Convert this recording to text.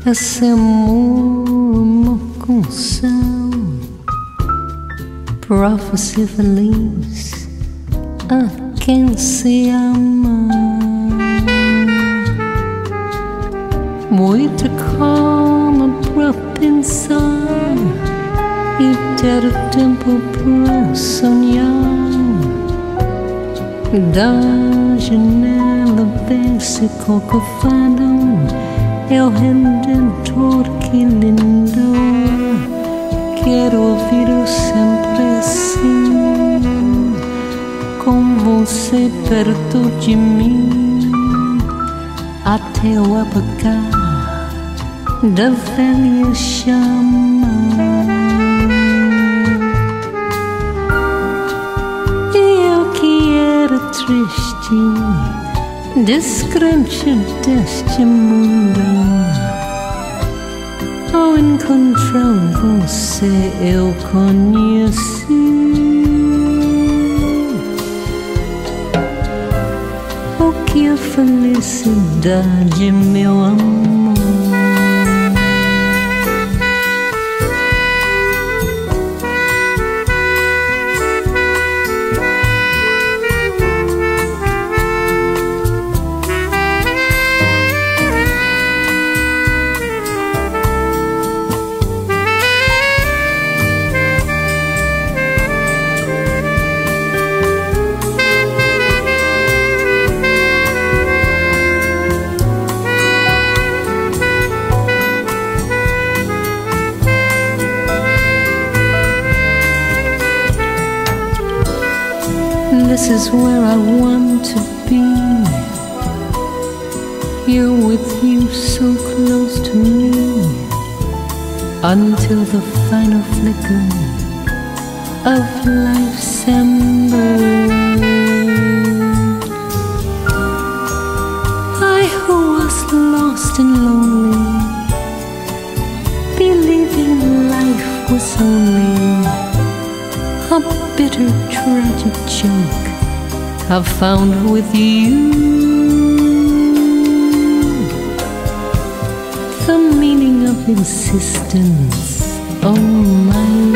esse amor, uma canção, prophecy feliz a quem se ama. Muita calma para pensar e ter tempo para sonhar. Da janela vê-se Corcovado, é o Redentor que lindo. Quero ouvir sempre assim, com você perto de mim, até o apagar da velha chama. E eu que era triste, descrente deste mundo, ao encontrar você eu conheci o que é felicidade, meu amor. This is where I want to be. Here with you, so close to me, until the final flicker of life's ember. I who was lost and lonely, believing life was only a bitter, tragic joke, I've found with you the meaning of existence, oh my